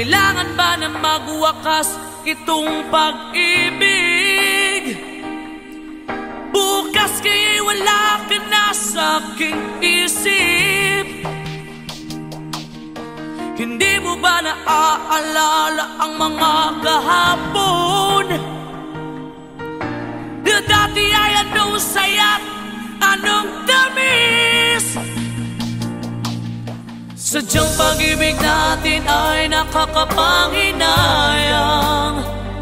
Kailangan ba na magwakas itong pag-ibig? Bukas kaya'y wala ka na sa aking isip. Hindi mo ba naaalala ang mga kahapon? Na dati ay anong saya't anong tamis. Sadyang pag-ibig natin ay nakakapanghinayang,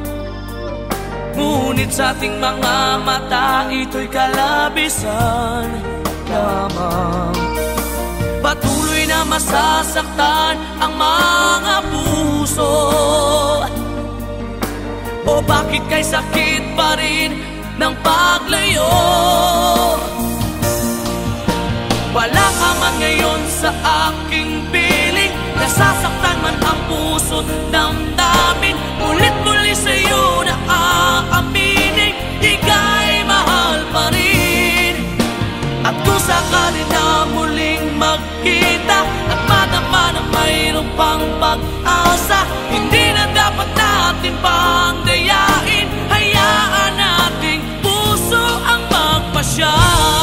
ngunit sa ating mga mata ito'y kalabisan lamang. Patuloy na masasaktan ang mga puso. O bakit kay sakit pa rin ng paglayo? Wala ka man ngayon sa aking piling, nasasaktan man ang puso't damdamin. Ulit-muli sa'yo na aaminin, ika'y mahal pa rin. At kung sakali na muling magkita at madama na mayroong pang pag-asa, hindi na dapat natin pang dayain. Hayaan nating puso ang magpasya.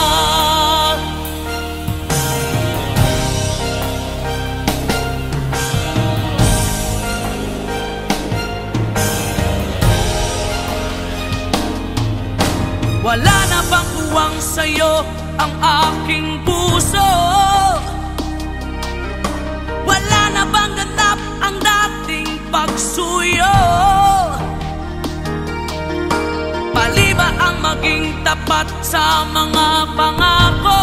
Wala na bang uwang sa'yo ang aking puso? Wala na bang ganap ang dating pagsuyo? Mali ba ang maging tapat sa mga pangako?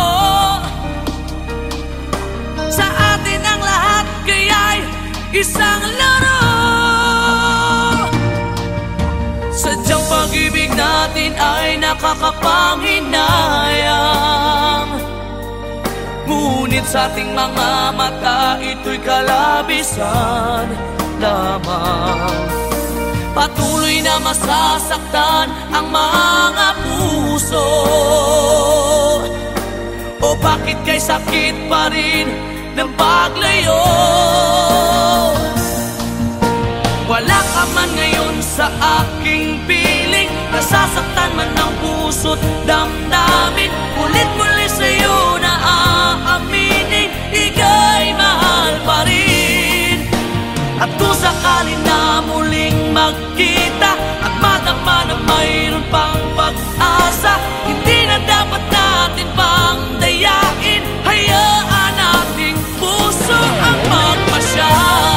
Sa atin ang lahat kaya'y isang laro. Sadyang pag-ibig natin ay nakakapanghinayang, ngunit sa ating mga mata ito'y kalabisan lamang. Patuloy na masasaktan ang mga puso. O bakit kay sakit pa rin ng paglayo? Wala ka man ngayon sa aking piling, nasasaktan man ang puso't damdamin. Ulit-muli sa'yo na aaminin, ika'y mahal pa rin. At kung sakali na muling magkita at madama na mayroon pang pag-asa, hindi na dapat natin pang dayain. Hayaan nating puso ang magpasya.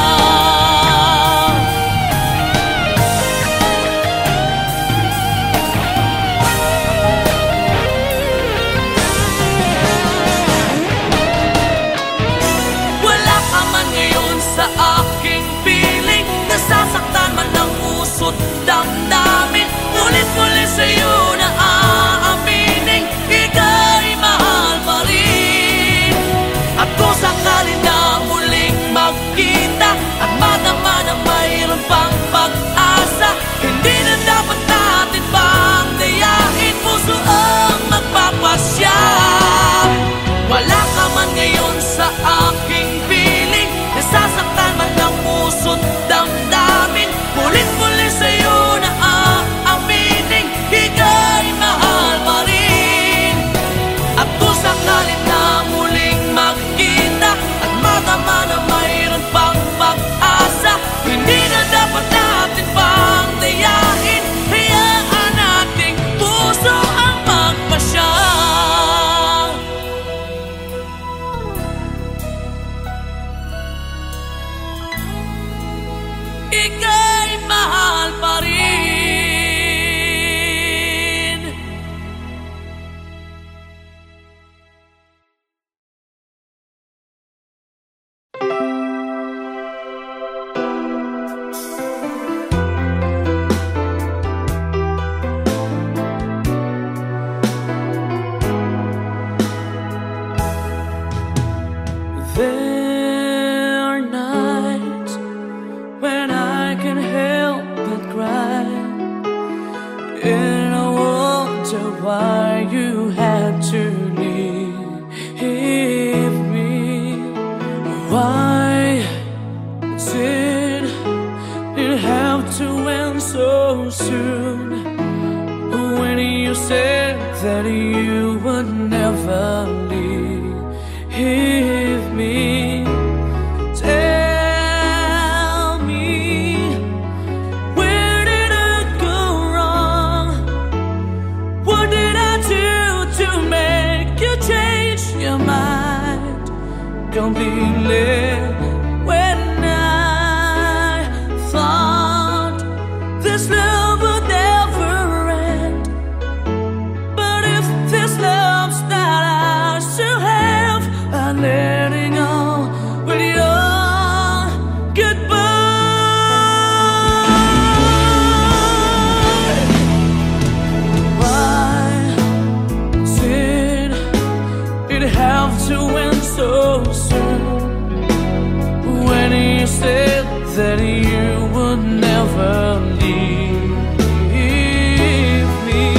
Nasasaktan man ang puso't damdamin, ulit-muli sa'yo na aaminin, ika'y mahal pa rin. At kung sakali na muling magkita at madama na mayroon pang pag-asa, hindi na dapat natin pang dayain, puso ang magpapasya. Wala ka man ngayon sa aking piling, nasasaktan man ang puso't damdamin, ulit-muli sa'yo na aaminin, ika'y mahal pa rin. At kung sakali na muling magkita at madama na mayroon pang pag-asa, hindi na dapat natin pang dayain. Hayaan nating puso ang magpasya. Ika'y mahal pa rin. There are nights when I can help but cry, and I wonder why you had to leave me. Why is it soon when you said that you would never leave me. Tell me, where did I go wrong? What did I do to make you change your mind completely? When I thought this love would never end, but if this love's not ours to have, I'm letting go with your goodbye. Why did it have to end so soon when you said that you would never leave me?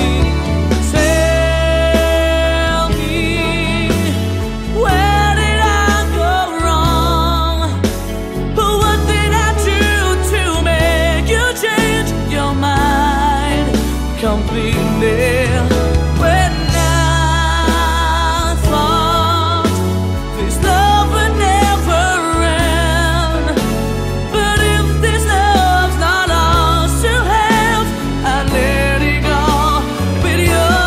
Tell me, where did I go wrong? What did I do to make you change your mind completely? When I thought this love would never end, but if this love's not ours to have, I let it go with your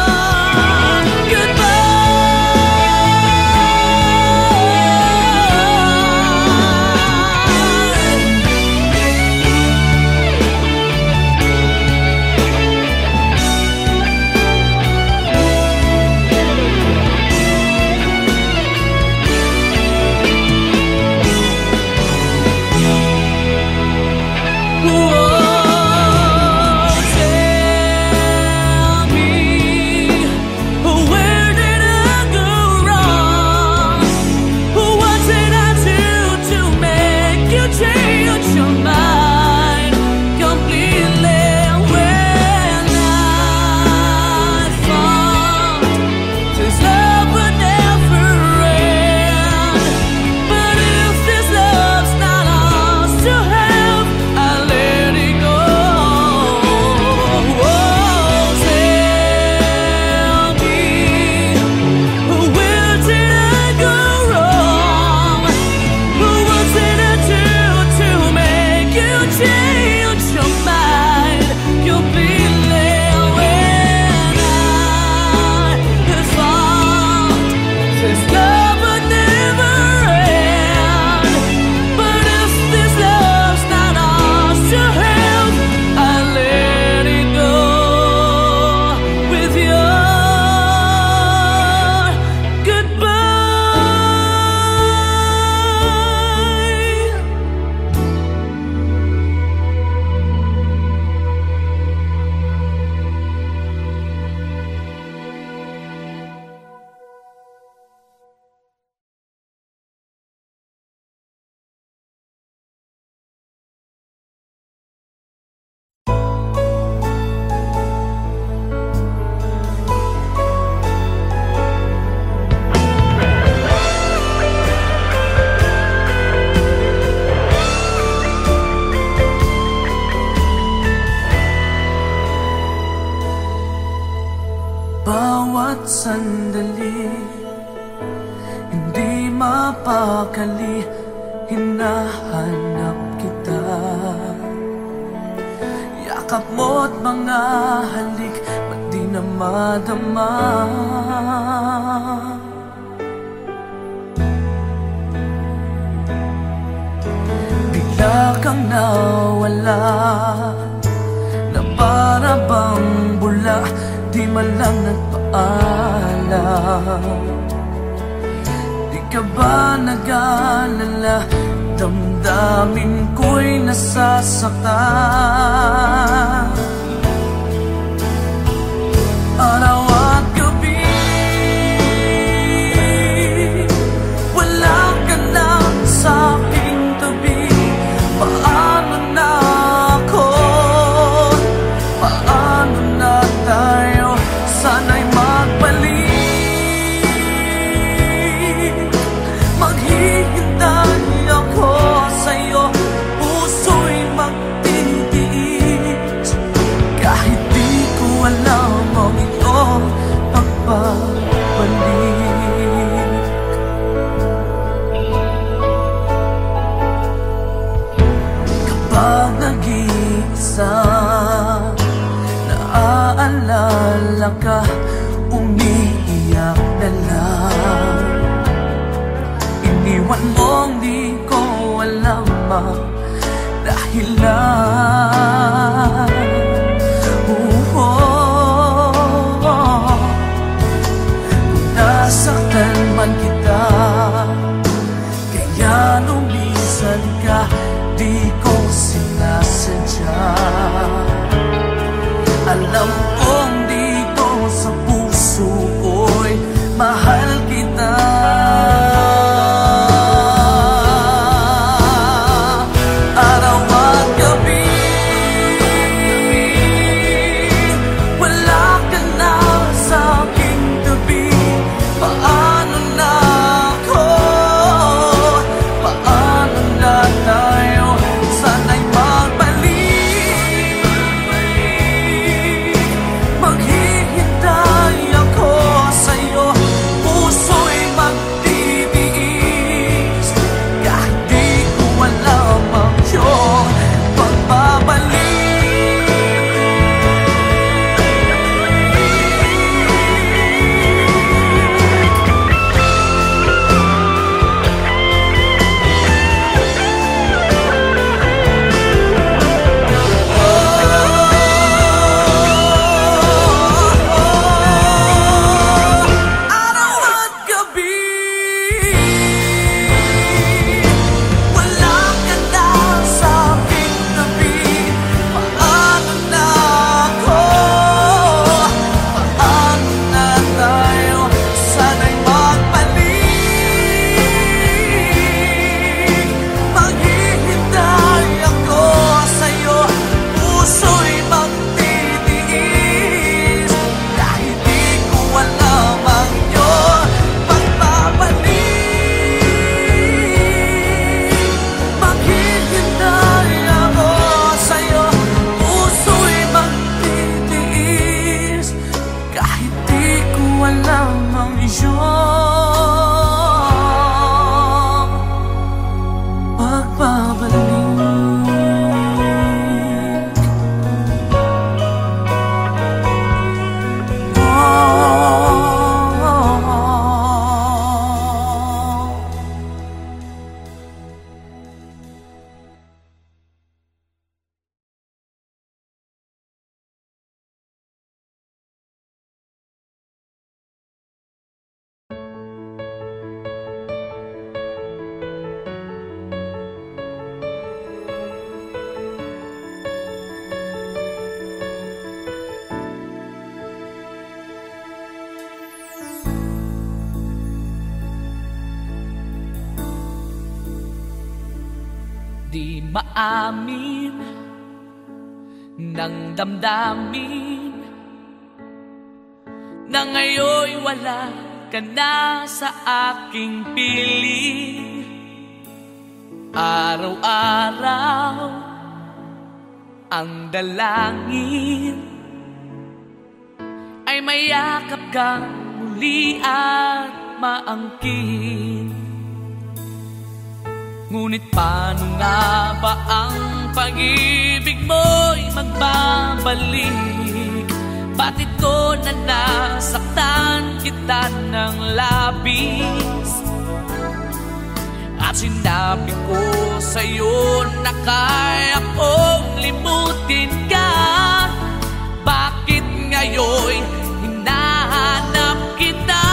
bawat sandali, hindi mapakali, hinahanap kita. Yakap mo't mga halik, ba't di na madama? Bigla kang nawala, na para bang bula, di man lang nagpaalam. Di ka ba nag-alala, damdamin ko'y nasasaktan. Araw at gabi, wala ka na sa aking tabi. Paano na ako? Paano na tayo? Sana'y magbalik. Maghihintay ako sa'yo, puso'y magtitiis. naalala ka, umiiyak na lang. Iniwan mong di ko alam ang dahilan. Nasaktan man kita, kaya lumisan ka, di ko sinasadya. Alam kong dito sa puso ko'y mahal kita. Araw at gabi, wala ka na sa aking tabi. Paano na ako? Paano na tayo? Sana'y magbalik. Maghihintay ako sa'yo, puso'y magtitiis. Kahit di ko alam ang iyong pagbabalik. Di maamin ng damdamin na ngayon'y wala ka na sa aking piling. Araw-araw ang dalangin ay mayakap kang muli at maangkin. Ngunit paano nga ba ang pag-ibig mo'y magbabalik? Bakit ko na nasaktan kita ng labis? At sinabi ko sa'yo na kaya kong limutin ka. Bakit ngayon'y hinahanap kita?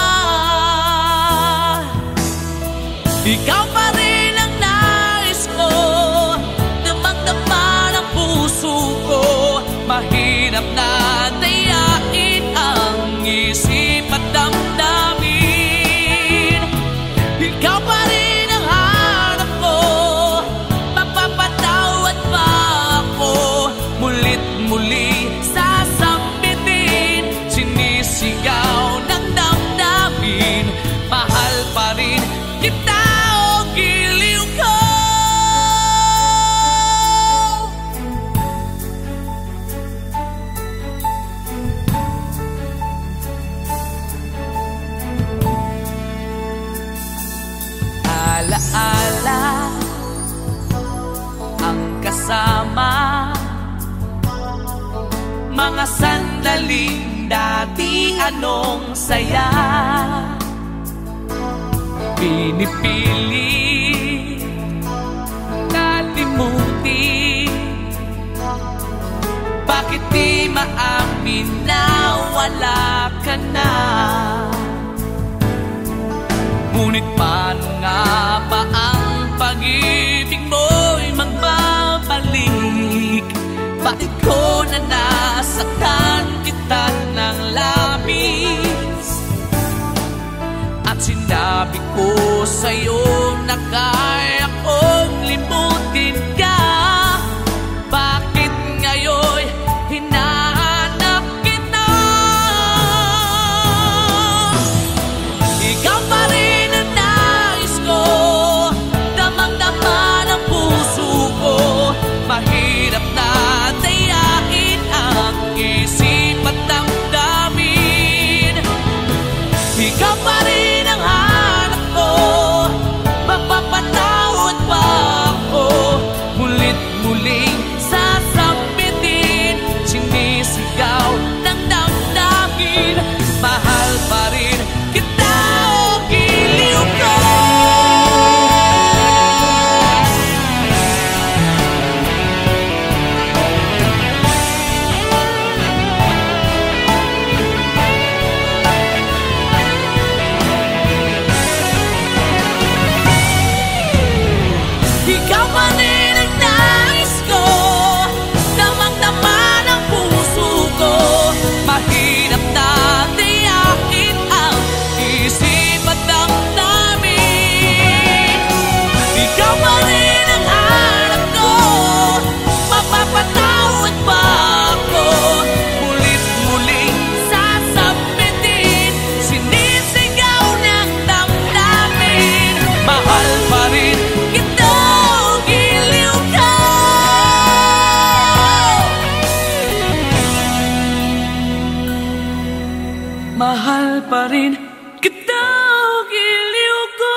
Ikaw pa rin ang nais ko, damang-dama ng puso ko. Mahirap na dayain ang isip at damdamin. Ikaw pa rin ang hanap ko, mapapatawad pa ako. Mulit muli sasambitin, sinisigaw ng damdamin. Mahal pa rin kita. mga sandaling dati anong saya. Pinipilit kalimutin, bakit di maamin na wala ka na? Ngunit paano nga ba ang pag-ibig mo'y magbabalik? Bakit ko na nasaktan kita ng labis? At sinabi ko sa'yo na kaya kong limutin ka. Bakit ngayon hinahanap kita? Ikaw pa rin ang nais ko, damang-dama ng puso ko. Mahirap na dayain ang isip at damdamin. Ikaw pa rin ang hanap ko, mapapatawad pa ako. Mulit-muling sasabitin, sinisigaw ng damdamin. Mahal pa rin kita o giliw ko. Ikaw pa rin ang nais ko, damang-dama ng puso ko. Mahirap na dayain ang isip at damdamin. Ikaw pa rin ang hanap ko, mapapatawad pa ako. Mulit-muling sasabitin, sinisigaw ng damdamin. Mahal pa rin kita o giliw ka. Mahal pa rin kita o giliw ko.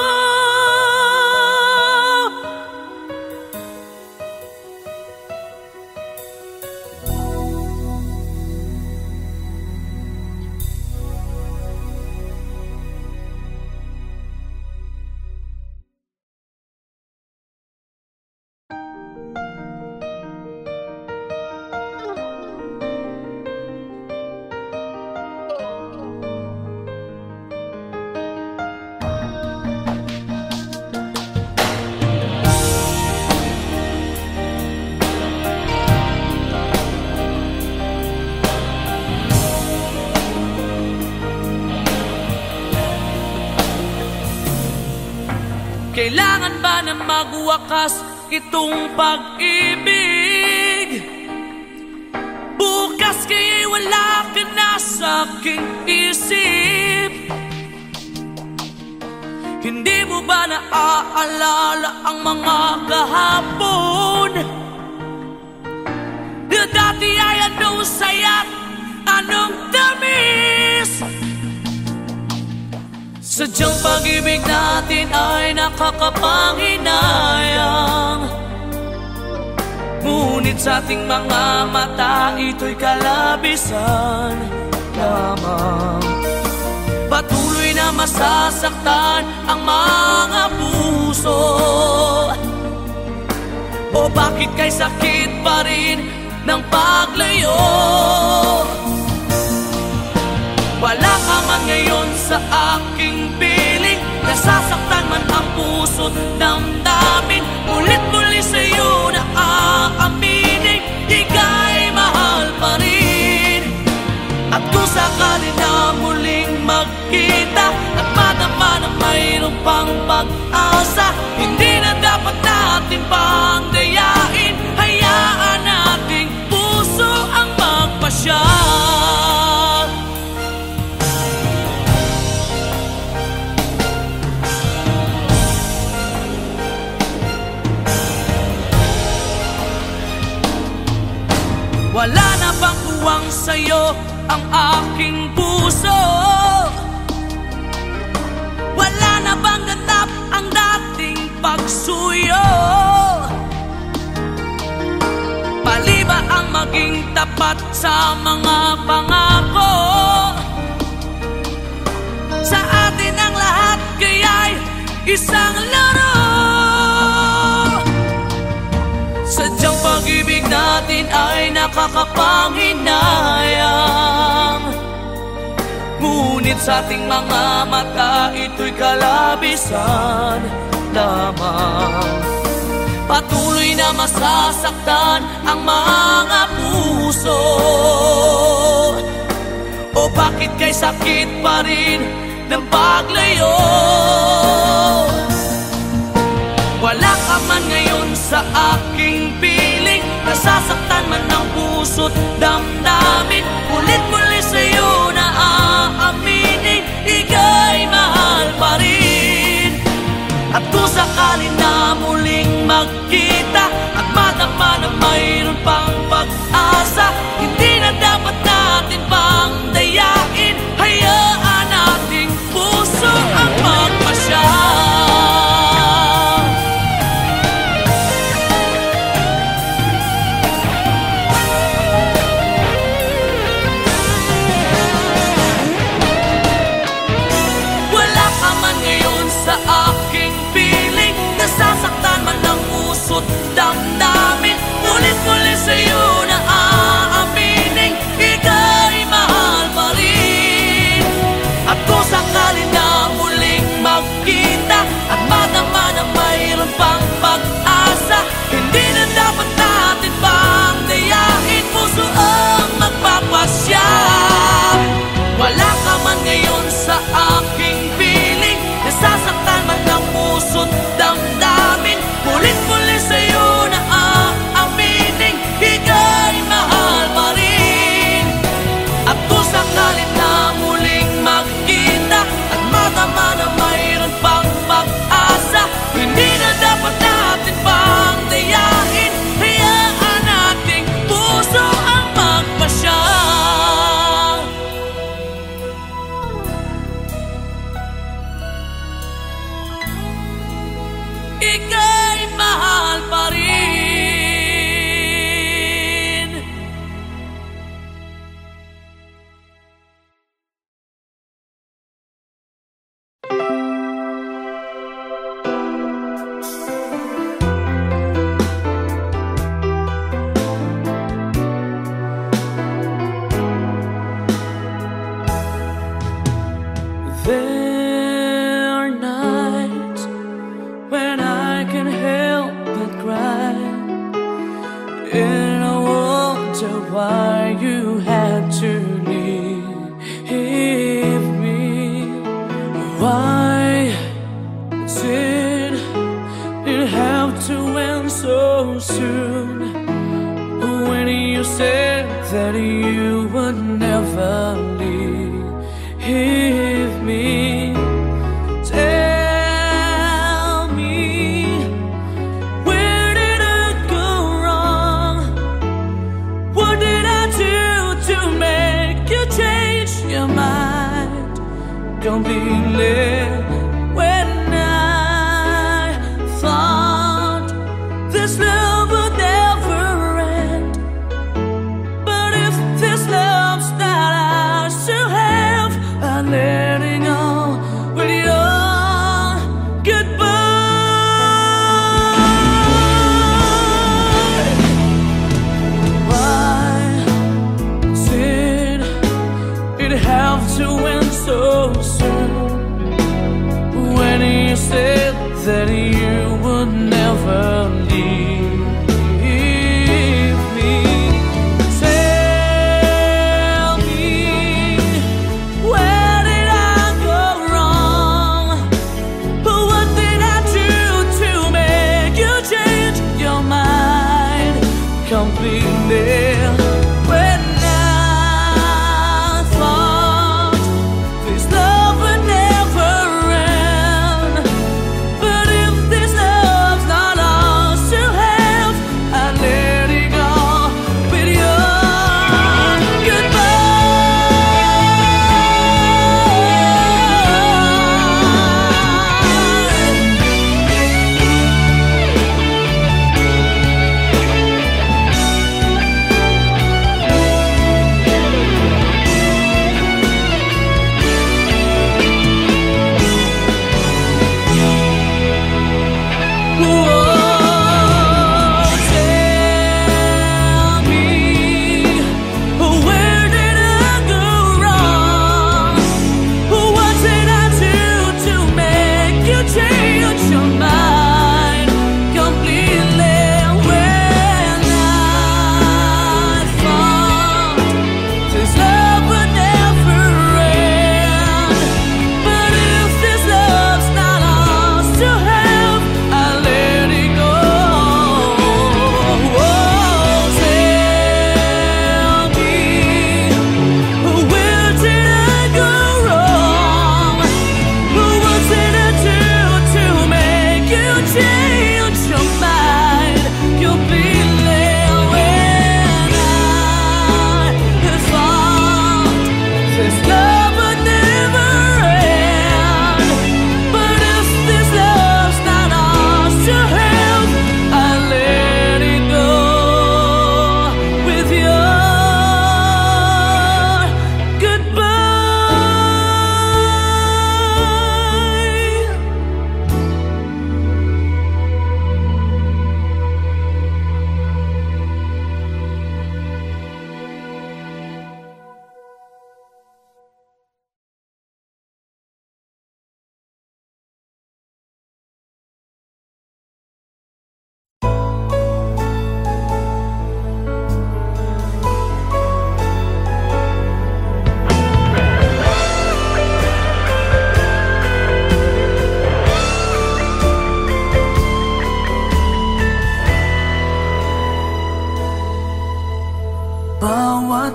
Kailangan ba na magwakas itong pag-ibig? Bukas kaya'y wala ka na sa aking isip. Hindi mo ba naaalala ang mga kahapon? Na dati ay anong saya't anong tamis? Sadyang pag-ibig natin ay nakakapanghinayang, ngunit sa ating mga mata ito'y kalabisan lamang. Patuloy na masasaktan ang mga puso. O bakit kay sakit pa rin ng paglayo? Wala ka man ngayon sa aking piling, nasasaktan man ang puso't damdamin. Ulit-muli sa'yo na aaminin, ika'y mahal pa rin. At kung sakali na muling magkita at madama na mayroong pang pag-asa, hindi na dapat natin pang dayain. Hayaan nating puso ang magpasya. Wala na bang uwang sa'yo ang aking puso? Wala na bang ganap ang dating pagsuyo? Paliba ang maging tapat sa mga pangako. Sa atin ang lahat kaya'y isang laro. Sadyang pag-ibig natin ay nakakapanghinayang, ngunit sa ating mga mata ito'y kalabisan lamang. Patuloy na masasaktan ang mga puso. O bakit kay sakit pa rin ng paglayo? Wala ka man ngayon sa aking piling, nasasaktan man ang puso't damdamin. Ulit-muli sa'yo na aaminin, ika'y mahal pa rin. At kung sakali na muling magkita at madama na mayroon pang pag-asa, hindi na dapat natin pang dayain. Hayaan nating puso ang magpasya. Wala ka man ngayon sa aking piling, nasasaktan man ang puso't damdamin. Ulit-muli sa'yo na aaminin, ika'y mahal pa rin. At kung sakali na muling magkita at madama na mayroon pang pag-asa, hindi na dapat natin pang dayain. Puso ang magpapasya. Wala ka man ngayon sa aking piling, nasasaktan man ang puso't damdamin. Ulit-muli sa'yo na aaminin, ika'y mahal pa rin. At kung sakali na muling magkita at madama na mayroon pang pag-asa, hindi na dapat natin pang dayain. Hayaan nating puso ang magpasya. Ika'y mahal pa rin. There are nights when I can help but cry, and I wonder why you had to leave me. Why did it have to end so soon, when you said that you would never leave me? Tell me, where did I go wrong? What did I do to make you change your mind completely? When I thought this love would never end, but if this love's not ours to have, I'm letting go with your goodbye. Why did it have to end so soon, when you said that you would never leave me? Tell me, where did I go wrong? What did I do to make you change your mind completely? When I thought this love would never end, but if this love's not ours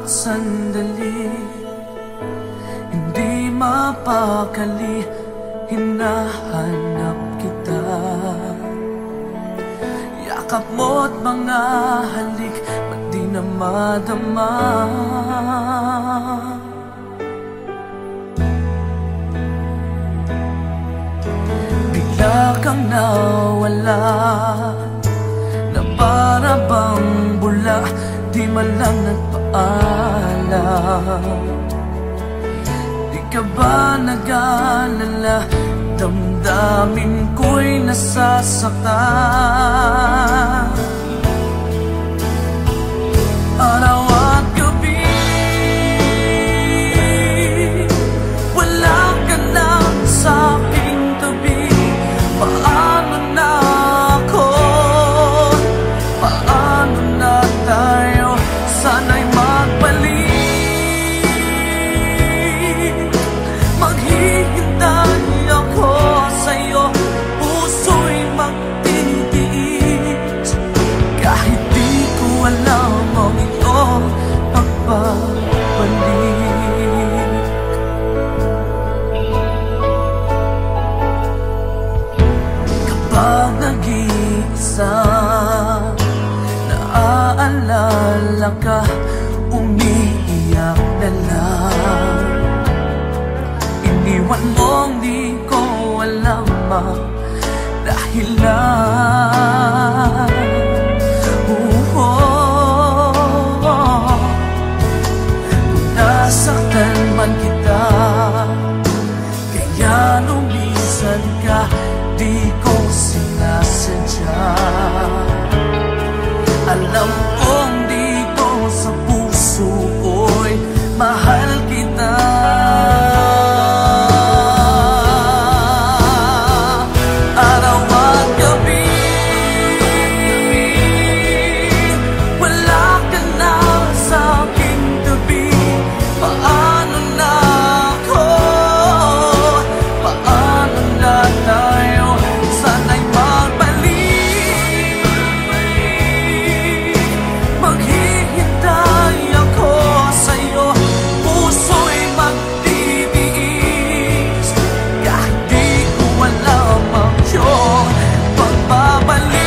sandali, hindi mapakali, hinahanap kita. Yakap mo't mga halik, ba't di na madama? Bigla kang nawala, na para bang bula, di man lang nagpaalam. Di ka ba nag-alala, damdamin ko'y nasasaktan? Araw at gabi, wala ka na sa aking tabi. Paano na ako? Paano na tayo? Sana'y magbalik. Maghihintay ako sa'yo, puso'y magtitiis. Kahit di ko alam ang iyong pagbabalik. Kapag nag-iisa, naaalala ka, umiiyak na lang. Iniwan mong di ko alam ang dahilan. Kung nasaktan man kita, kaya lumisan ka, di ko sinasadya. Alam kong dito sa puso ko'y mahal kita. Araw at gabi, wala ka na sa aking tabi. Paano na ako? Paano na tayo? Sana'y magbalik. Maghihintay ako sa'yo, puso'y magtitiis. Kahit di ko alam ang iyong pagbabalik.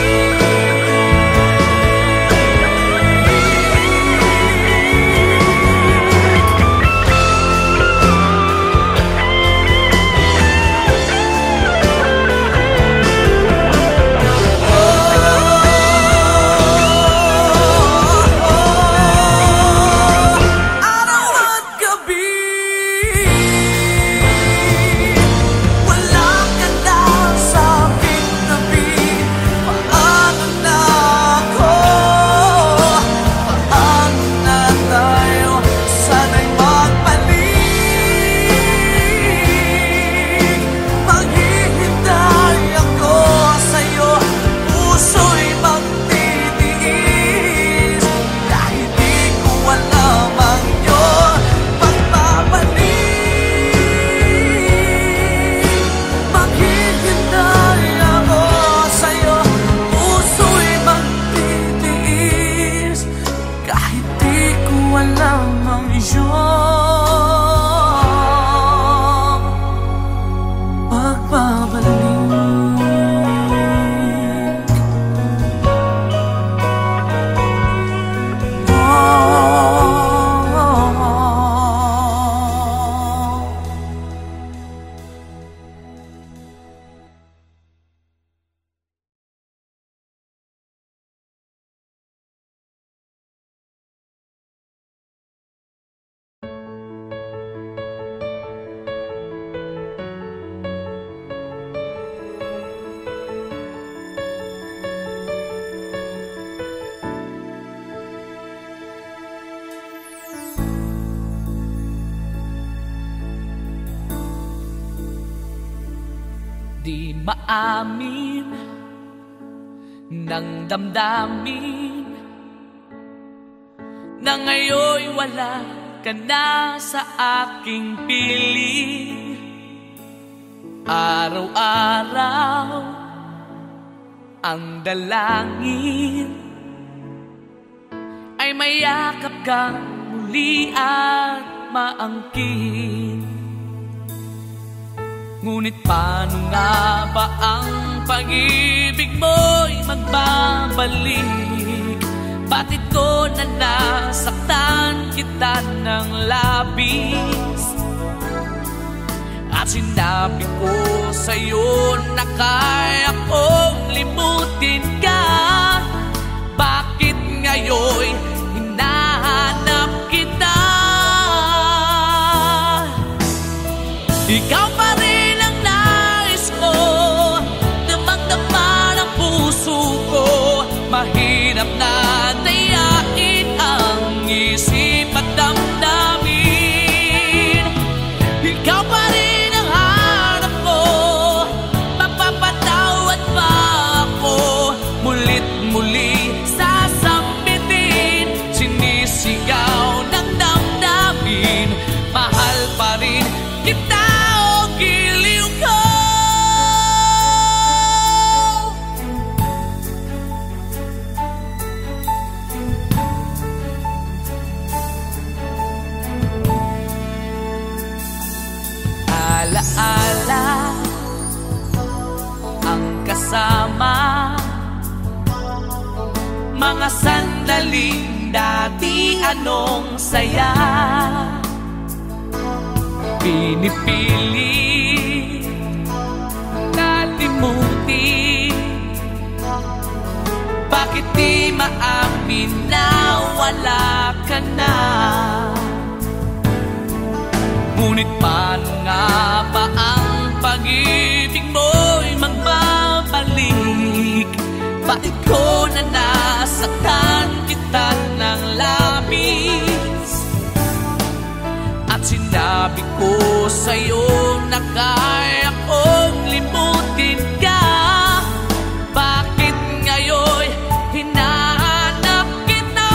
Araw at gabi, wala ka na sa aking tabi. Paano na ako? Paano na tayo? Sana'y magbalik. Maghihintay ako sa'yo, puso'y magtitiis. Kahit di ko alam ang iyong pagbabalik. Maghihintay ako sa'yo, puso'y magtitiis. Kahit di ko alam ang iyong pagbabalik. Di maamin ng damdamin na ngayon'y wala ka na sa aking piling. Araw-araw ang dalangin ay mayakap kang madali at maangkin. Ngunit paano nga ba ang pag-ibig mo'y magbabalik? Bakit ko na nasaktan kita ng labis? At sinabi ko sa'yo na kaya kong limutin ka. Bakit ngayon hinahanap kita? Ikaw pa rin ang nais ko, damang-dama ng puso ko. Mahirap na dayain ang isip at damdamin. Ikaw pa rin ang hanap ko, mapapatawad ba ako? Mulit muli sasambitin, sinisigaw ng damdamin. Mahal pa rin kita o giliw ko. Alaala ang kasama, mga sandaling dati anong saya. Pinipili kalimutin, bakit di maamin na wala ka na? Ngunit paano nga ba ang pag-ibig mo'y magbabalik? Bakit ko na nasaktan kita ng labis? At sinabi ko sa'yo na kaya kong limutin ka. Bakit ngayon hinahanap kita?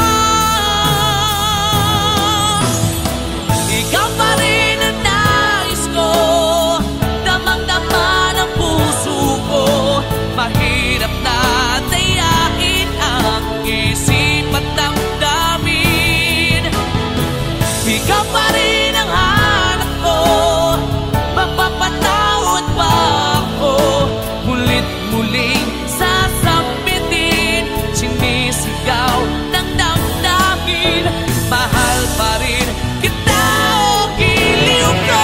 Ikaw pa rin ang nais ko, damang-dama ng puso ko. Mahirap na dayain ang isip at damdamin. Ikaw pa rin ang hanap ko, mapapatawad ba ako? Mulit-muling sasambitin, sinisigaw ng damdamin. Mahal pa rin kita o giliw ko.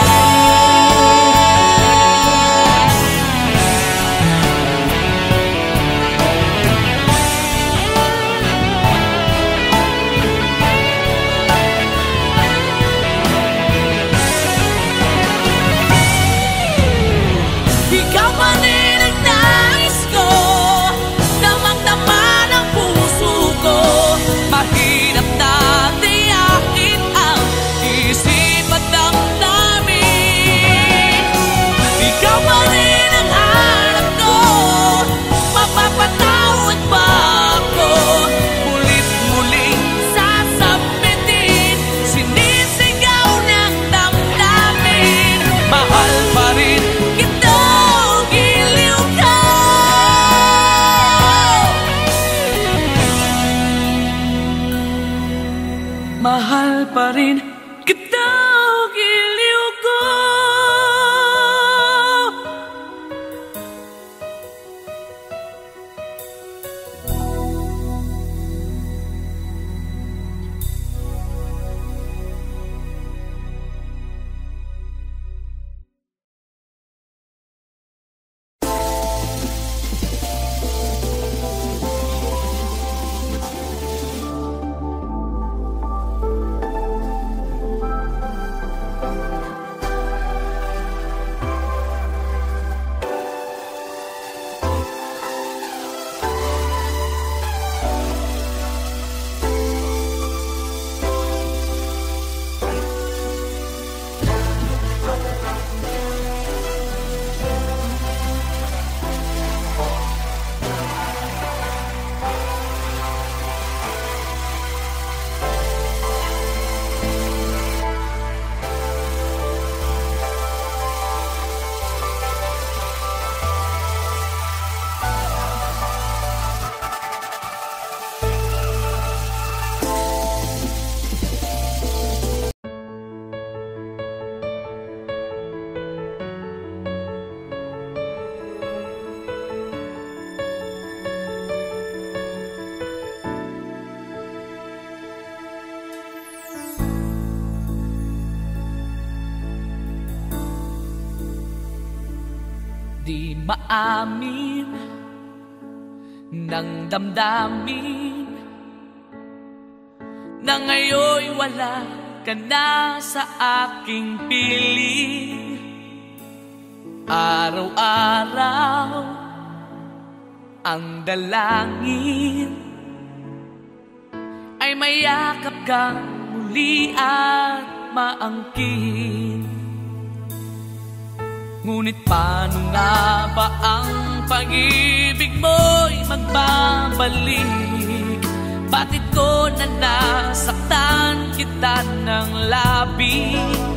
Ikaw pa rin ang nais ko, damang-dama ng puso ko. Mahirap na dayain ang isip at damdamin. Ikaw pa rin ang hanap ko, mapapatawad ba ako? Mulit-muling sasambitin, sinisigaw ng damdamin. Mahal pa rin kita o giliw ka. Mahal pa rin kita o giliw ko. di maamin ng damdamin na ngayon'y wala ka na sa aking piling. Araw-araw ang dalangin ay mayakap kang muli at maangkin. Ngunit paano nga ba ang pag-ibig mo'y magbabalik? Bakit ko na nasaktan kita ng labis?